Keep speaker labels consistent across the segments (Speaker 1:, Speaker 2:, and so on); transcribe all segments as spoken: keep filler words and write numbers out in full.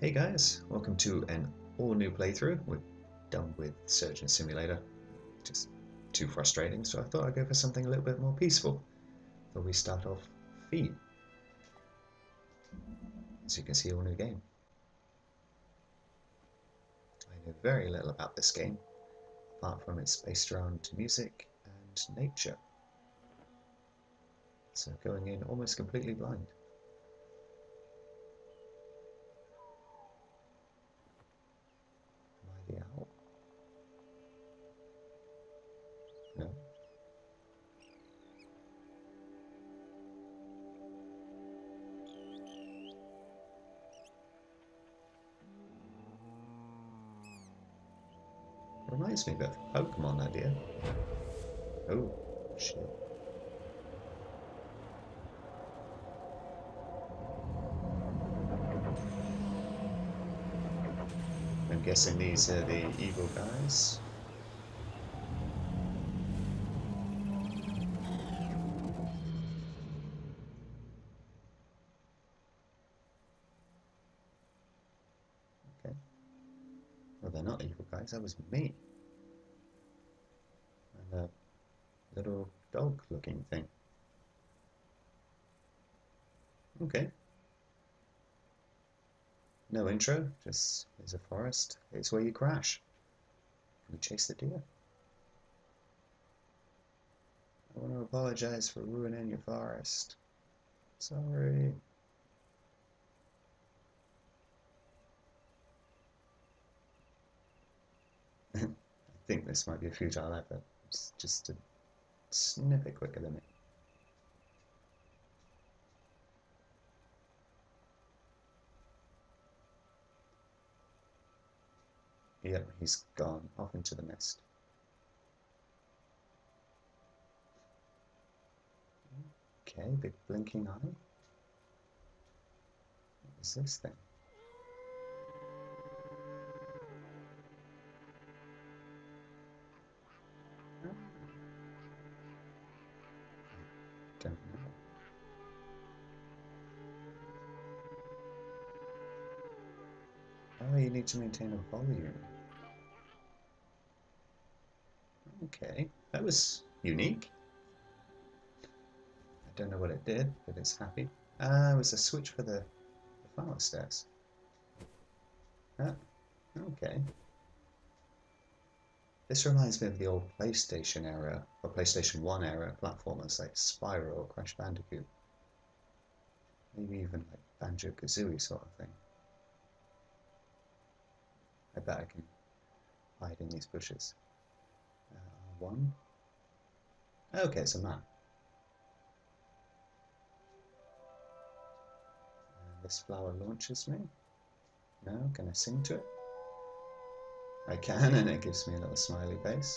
Speaker 1: Hey guys, welcome to an all new playthrough. We're done with Surgeon Simulator, just too frustrating, so I thought I'd go for something a little bit more peaceful. So we start off Feed. As you can see, all new game. I know very little about this game, apart from it's based around music and nature. So going in almost completely blind. Am I the owl? No. Reminds me of a Pokemon idea. Oh, shit. I'm guessing these are the evil guys. Okay. Well, they're not evil guys, that was me. And a little dog looking thing. Okay. No intro, just there's a forest. It's where you crash. We chase the deer. I want to apologize for ruining your forest. Sorry. I think this might be a futile effort. It's just a snippet quicker than me. Yep, he's gone off into the mist. Okay, big blinking eye. What is this thing? Oh. I don't know. Oh, you need to maintain a volume. Okay, that was unique. I don't know what it did, but it's happy. Ah, it was a switch for the, the flower stairs. Ah, okay. This reminds me of the old PlayStation era, or PlayStation one era platformers like Spyro or Crash Bandicoot. Maybe even like Banjo-Kazooie sort of thing. I bet I can hide in these bushes. Uh, one. Okay, it's a map. Uh, this flower launches me. No, can I sing to it? I can, and it gives me a little smiley face.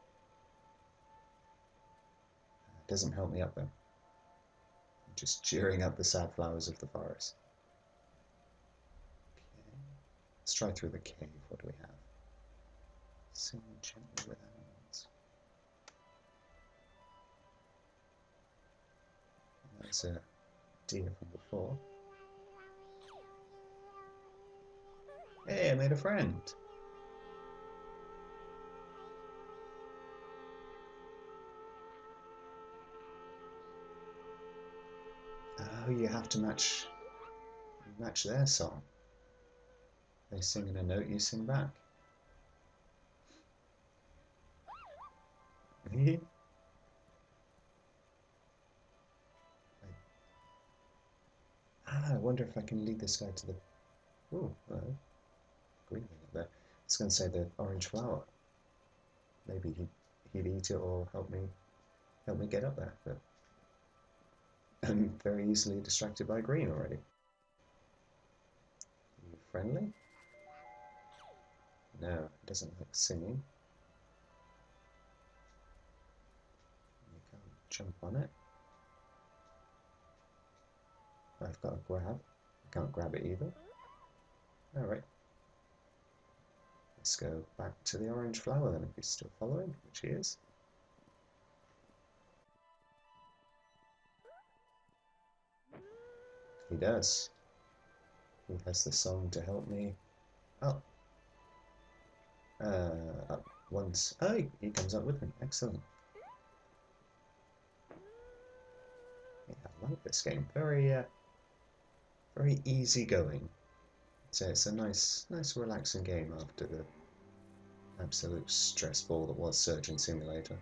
Speaker 1: Uh, it doesn't help me up though. I'm just cheering up the sad flowers of the forest. Okay. Let's try through the cave. What do we have? Sing gently with animals. That's a deer from before. Hey, I made a friend. Oh, you have to match match their song. They sing in a note, you sing back. Ah, I wonder if I can lead this guy to the... Oh, well, green thing up there. I was going to say the orange flower. Maybe he'd, he'd eat it or help me help me get up there, but I'm very easily distracted by green already. Are you friendly? No, it doesn't like singing. You can't jump on it. I've got a grab. I can't grab it either. Alright. Let's go back to the orange flower then, if he's still following, which he is. He does. He has the song to help me. Oh. Uh, up once. Oh, he, he comes up with me. Excellent. Yeah, I like this game. Very, uh, very easy going. So it's a nice, nice relaxing game after the absolute stress ball that was Surgeon Simulator.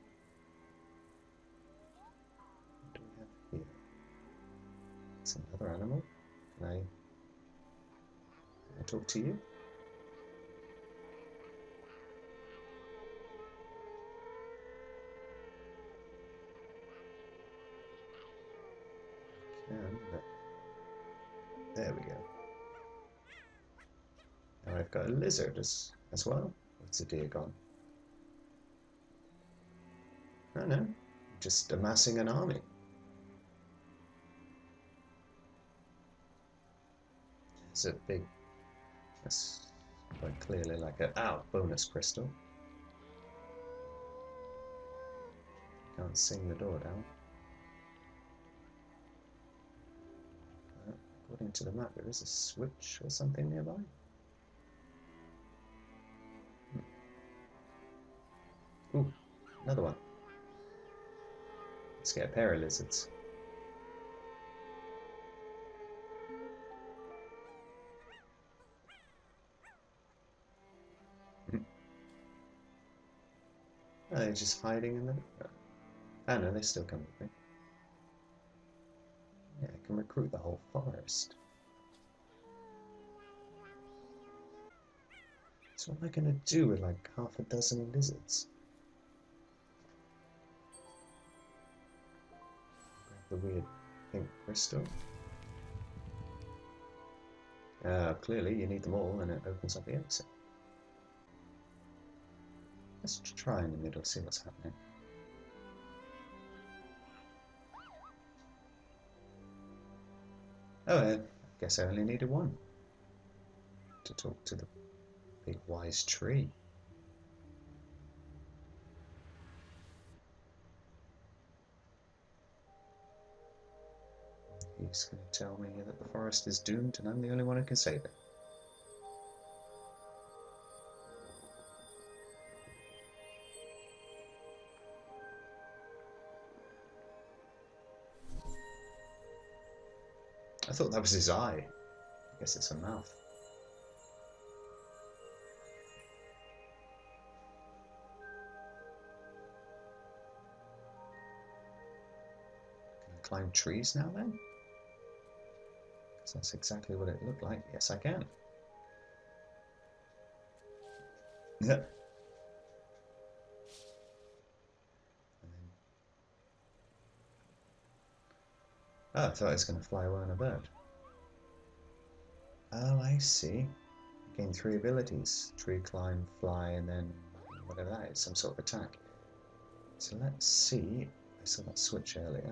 Speaker 1: What do we have here? It's another animal. Can I, can I talk to you? Can, but there we go. Now I've got a lizard as, as well. What's the deer gone? I don't know. Just amassing an army. It's a big, that's quite clearly like a, ow, bonus crystal. Can't sing the door down. Uh, according to the map, there is a switch or something nearby. Hmm. Ooh, another one. Let's get a pair of lizards. Are they just hiding in the... Oh no, they still come with me. Yeah, I can recruit the whole forest. So what am I going to do with like half a dozen lizards? Grab the weird pink crystal. Uh, clearly you need them all and it opens up the exit. Let's try in the middle, see what's happening. Oh, I guess I only needed one to talk to the big wise tree. He's going to tell me that the forest is doomed and I'm the only one who can save it. I thought that was his eye. I guess it's a mouth. Can I climb trees now then? Because that's exactly what it looked like. Yes, I can. Yeah. Oh, I thought I was going to fly away on a bird. Oh, I see. Gain three abilities. Tree climb, fly, and then whatever that is, some sort of attack. So let's see. I saw that switch earlier.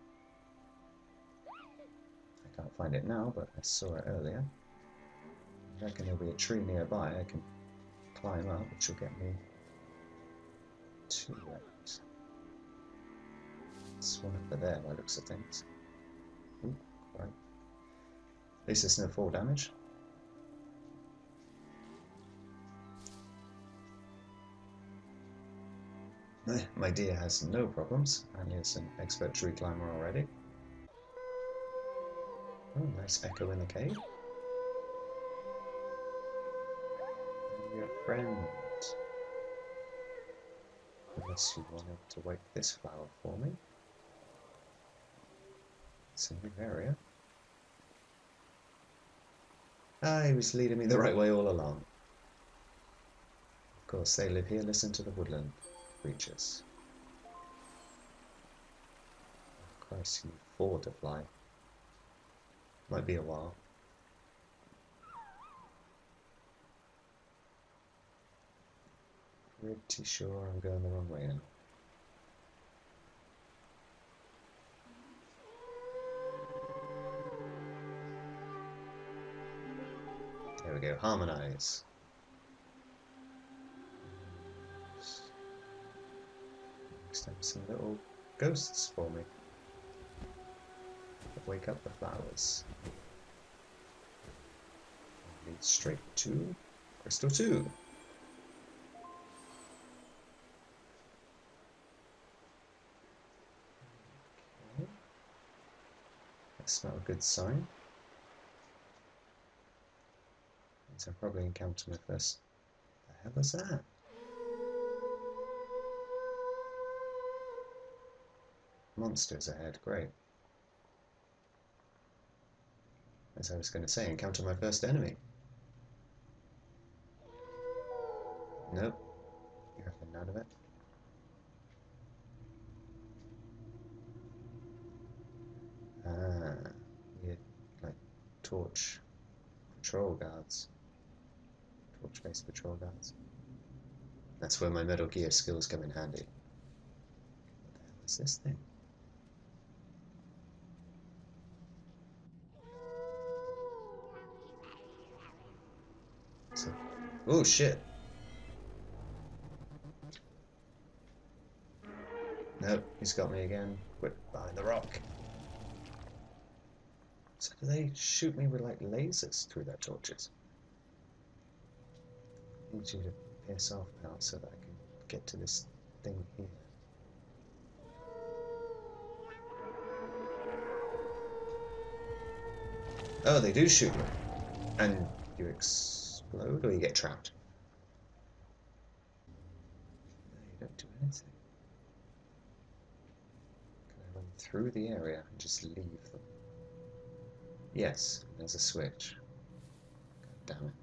Speaker 1: I can't find it now, but I saw it earlier. I reckon there'll be a tree nearby I can climb up, which will get me to it. It's one over there by looks of things. Ooh, right. At least there's no fall damage. My deer has no problems, and is an expert tree climber already. Oh, nice echo in the cave. And your friend. Unless you wanted to wake this flower for me. It's a new area. Ah, he was leading me the right way all along. Of course, they live here. Listen to the woodland creatures. Of course, you need four to fly. Might be a while. Pretty sure I'm going the wrong way now. There we go, harmonize. Next time some little ghosts for me. Wake up the flowers. straight to crystal two. Okay. That's not a good sign. Means I'll probably encounter my first. What the hell was that? Monsters ahead, great. As I was going to say, encounter my first enemy. Nope, you have none of it. Ah, weird, like torch patrol guards. Torch-based patrol guards. That's where my Metal Gear skills come in handy. What the hell is this thing? So, oh shit! Nope, he's got me again. Quit behind the rock. So do they shoot me with like lasers through their torches? I need you to piss off, pal, so that I can get to this thing here. Oh, they do shoot you. And you explode or you get trapped? No, you don't do anything. Can I run through the area and just leave them? Yes, there's a switch. God damn it.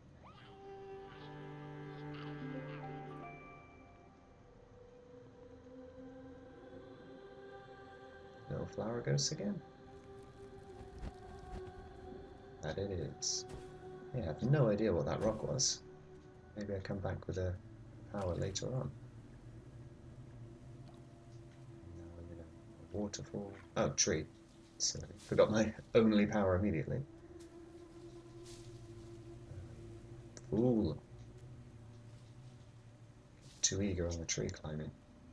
Speaker 1: Little flower ghost again? That it is. Yeah, I have no idea what that rock was. Maybe I come back with a power later on. Now I'm in a waterfall. Oh, tree. Silly. Forgot my only power immediately. Fool. Too eager on the tree climbing.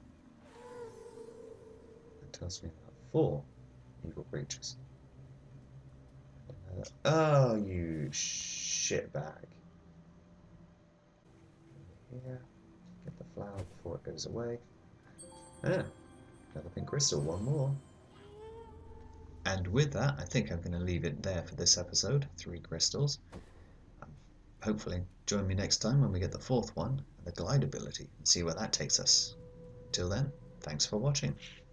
Speaker 1: That tells me about four evil creatures. Oh, you shitbag. Here, get the flower before it goes away. Ah, another pink crystal, one more. And with that, I think I'm going to leave it there for this episode, three crystals. Um, hopefully, join me next time when we get the fourth one, the glide ability, and see where that takes us. Till then, thanks for watching.